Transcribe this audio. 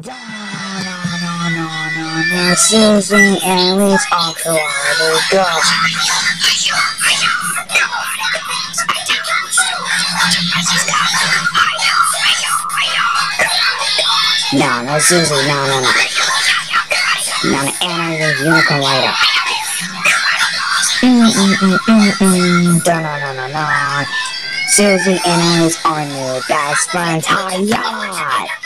No, Susie and Liz are karate girls. No, Susie, no. No, Anna is a unicorn rider. No. Susie and Anna is our new best friends. Hi-ya!